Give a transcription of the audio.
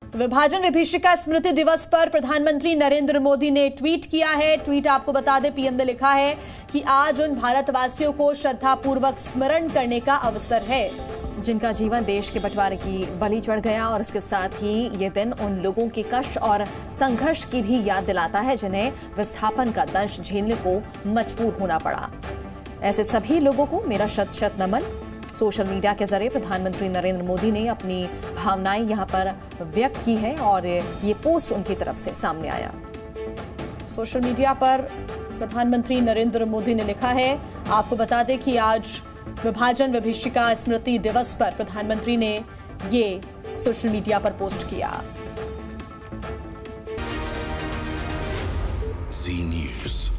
विभाजन विभीषिका स्मृति दिवस पर प्रधानमंत्री नरेंद्र मोदी ने ट्वीट किया है। ट्वीट आपको बता दें, पीएम ने लिखा है कि आज उन भारतवासियों को श्रद्धापूर्वक स्मरण करने का अवसर है जिनका जीवन देश के बंटवारे की बलि चढ़ गया, और इसके साथ ही ये दिन उन लोगों के कष्ट और संघर्ष की भी याद दिलाता है जिन्हें विस्थापन का दंश झेलने को मजबूर होना पड़ा। ऐसे सभी लोगों को मेरा शत शत नमन। सोशल मीडिया के जरिए प्रधानमंत्री नरेंद्र मोदी ने अपनी भावनाएं यहां पर व्यक्त की है और ये पोस्ट उनकी तरफ से सामने आया। सोशल मीडिया पर प्रधानमंत्री नरेंद्र मोदी ने लिखा है, आपको बता दें कि आज विभाजन विभीषिका स्मृति दिवस पर प्रधानमंत्री ने ये सोशल मीडिया पर पोस्ट किया। जी न्यूज़।